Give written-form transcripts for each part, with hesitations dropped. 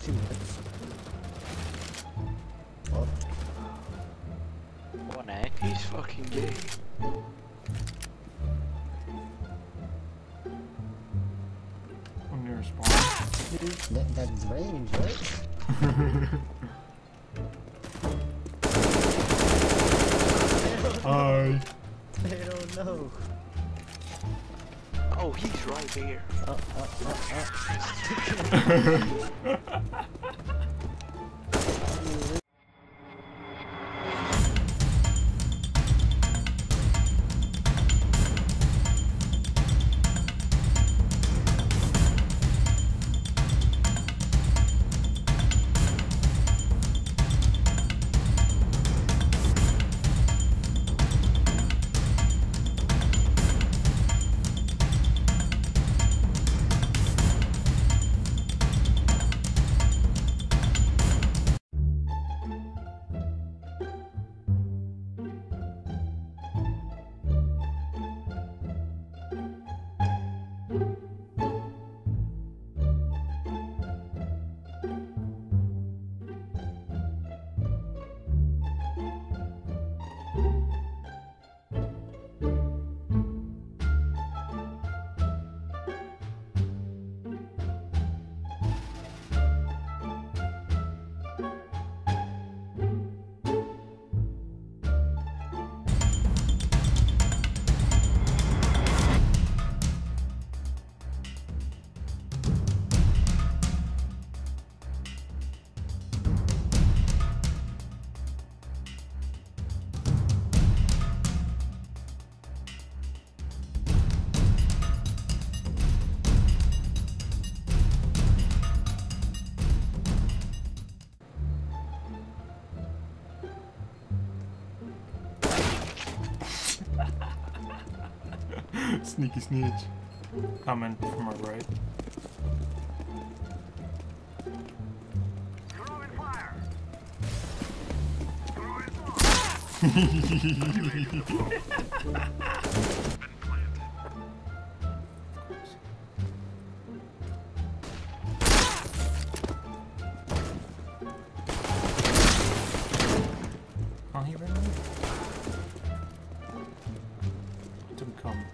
2 minutes. What? What the heck? He's fucking gay. When you respond. That's range, right? Hi. They don't know. Oh, he's right there. Sneaky snitch. Coming from our right. Throwing fire. Throwing fire. Oh, he ran away. Let him come.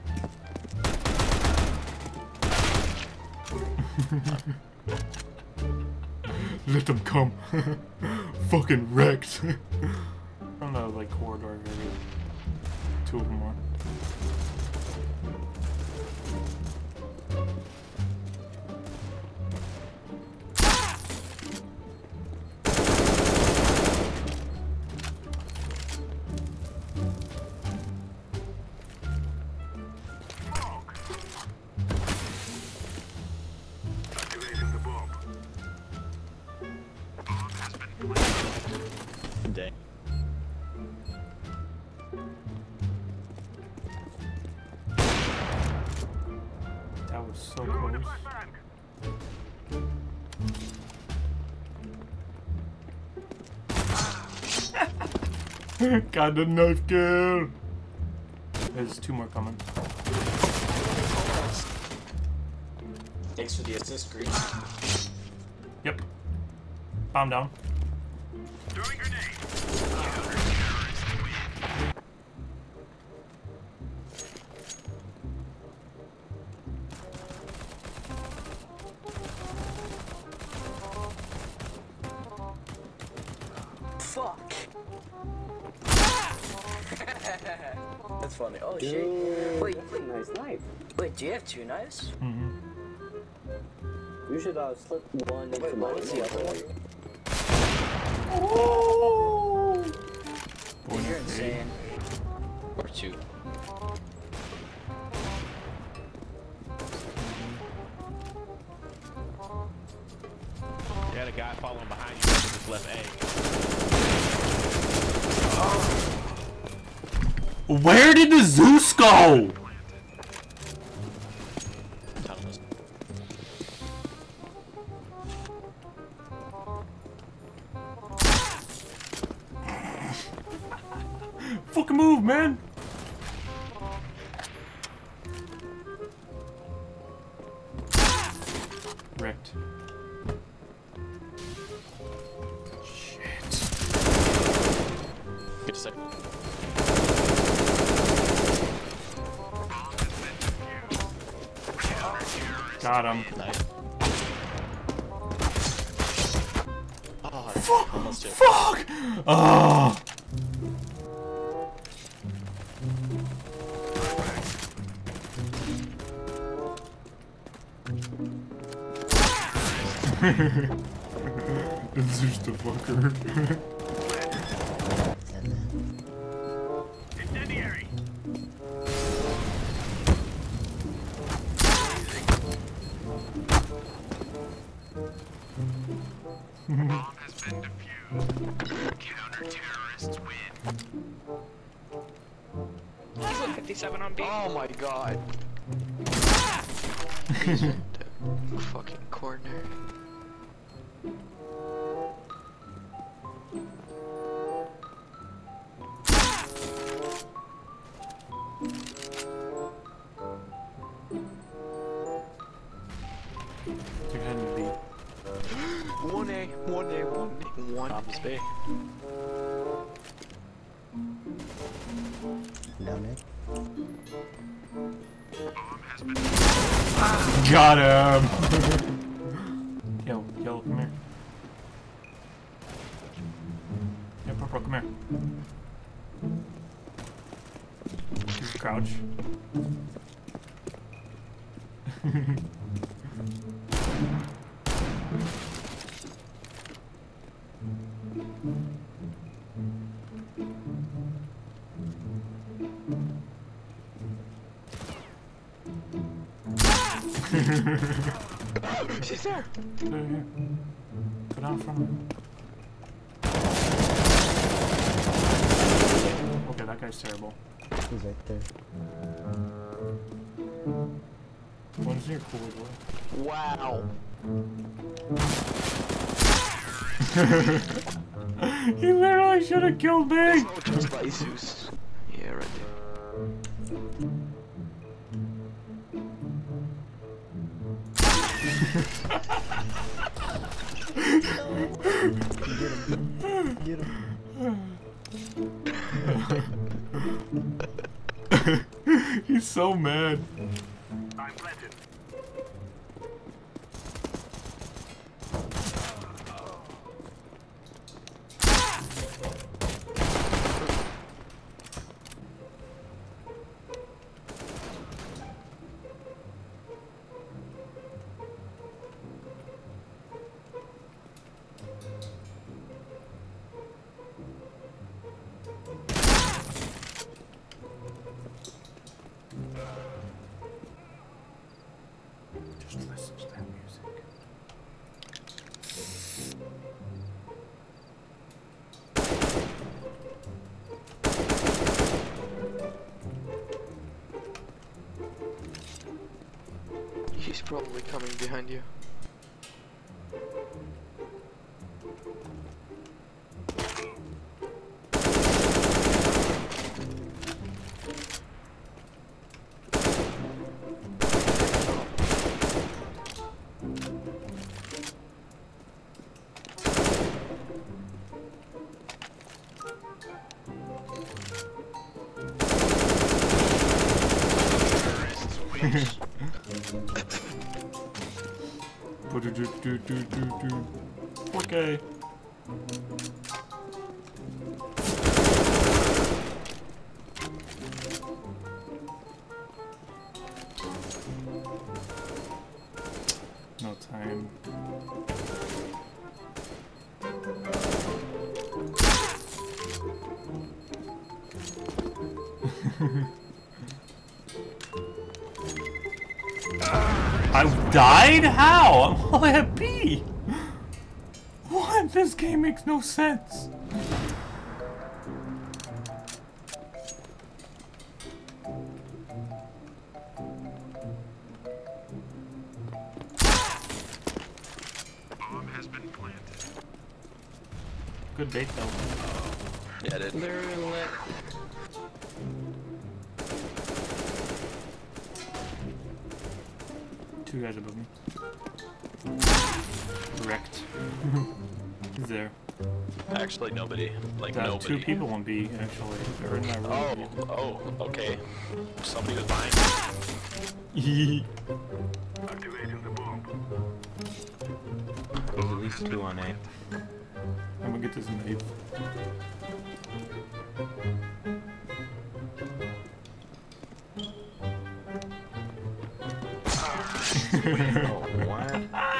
Let him come. Fucking wrecked. From the like corridor area. 2 of them are. Activating the bomb. Bomb has been planted. Dang. That was so Throwing the close. flashbang. Got the knife kill. There's 2 more coming. Thanks for the assist, Green. Yep. Bomb down. Throwing grenade. Fuck. That's funny. Oh shit. Wait, Nice knife. wait, do you have 2 knives? Mm-hmm. You should slip one next Wait, to what mine. was the other one? Boy, You're insane. Or 2. You had a guy following behind you with his left A. Where did the Zeus go? Tunnels. Fucking move, man. Wrecked. say. Got him. Nice. Oh, almost too. Fuck! Oh! It's just a fucker. Incendiary. Bomb has been defused. Counter-terrorists win. 57 on B. Oh my god. He's in the fucking corner. They're heading B. 1A, 1A, 1A. Bombs B. Down it. Bomb has been Got him! Yo, come here. Yeah, Purple, come here. Just crouch. She's there. There, here. Go down in front of him. Okay, that guy's terrible. He's right there. One's near corridor. Wow. He literally should have killed me! Oh, just by Zeus. Yeah, right there. Get him. He's so mad. I'm planted. Just listen to that music. He's probably coming behind you. Okay. No time. I died? How? I'm only at B. What? This game makes no sense. Bomb has been planted. Good bait though. Yeah, it is. They're lit. Two guys above me. Wrecked. He's there. Actually, nobody. Like, nobody. 2 people on B, actually. They're in that room. Oh, okay. Somebody was behind Yee. Activating the bomb. There's at least 2 on A. I'm gonna get this knife. Oh, what?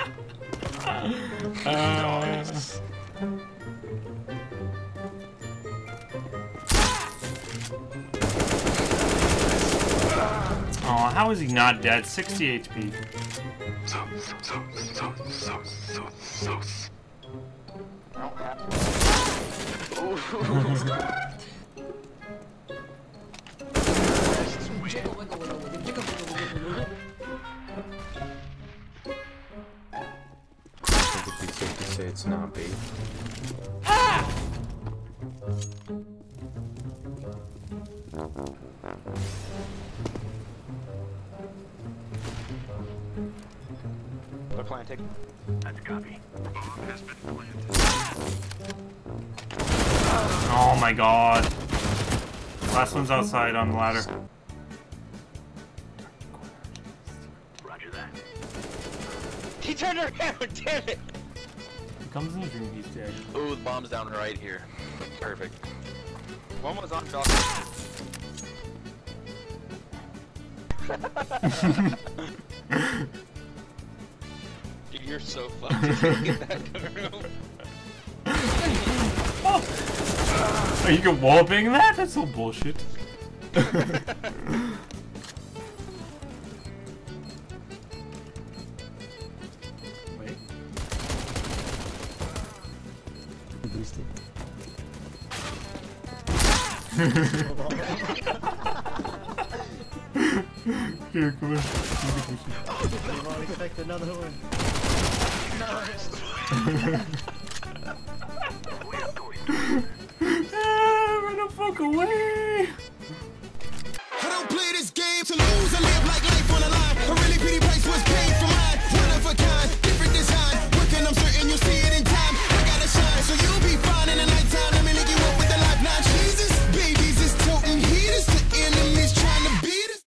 Oh, how is he not dead? 60 HP. I think it'd be safe to say it's not B. They're planting. That's a copy. Bomb has been planted. Oh my god. Last one's outside on the ladder. Roger that. He turned around, damn it! He comes in his room, he's dead. Ooh, the bomb's down right here. Perfect. One was on dog. You're so fucked. Get that room. Oh, you can wallbang that? That's so bullshit. Wait. He boosted. Here, come on. They won't expect another one. Run the fuck away!